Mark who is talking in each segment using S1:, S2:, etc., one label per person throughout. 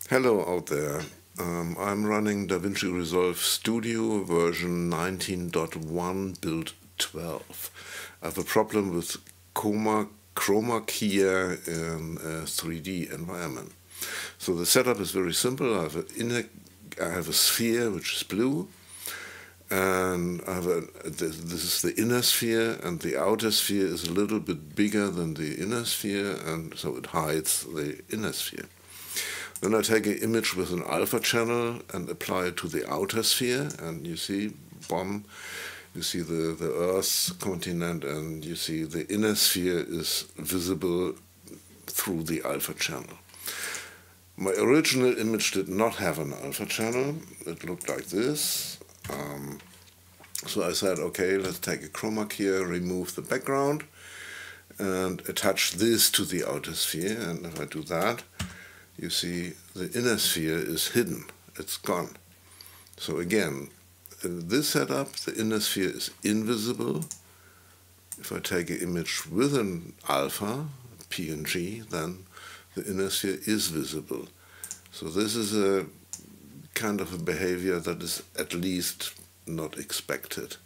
S1: Hello out there. I'm running DaVinci Resolve Studio version 19.1 build 12. I have a problem with chroma key in a 3D environment. So the setup is very simple. I have a sphere which is blue, and this is the inner sphere, and the outer sphere is a little bit bigger than the inner sphere, and so it hides the inner sphere. Then I take an image with an alpha channel and apply it to the outer sphere, and you see, boom, you see the Earth's continent, and you see the inner sphere is visible through the alpha channel. My original image did not have an alpha channel. It looked like this. So I said, okay, let's take a chroma key, remove the background, and attach this to the outer sphere. And if I do that, you see the inner sphere is hidden. It's gone. So again, in this setup, the inner sphere is invisible. If I take an image with an alpha, PNG, then the inner sphere is visible. So this is a kind of a behavior that is at least not expected.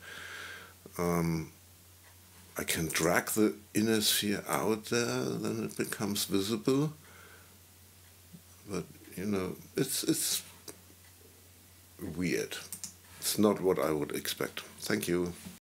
S1: I can drag the inner sphere out there, then it becomes visible. But, you know, it's weird. It's not what I would expect. Thank you.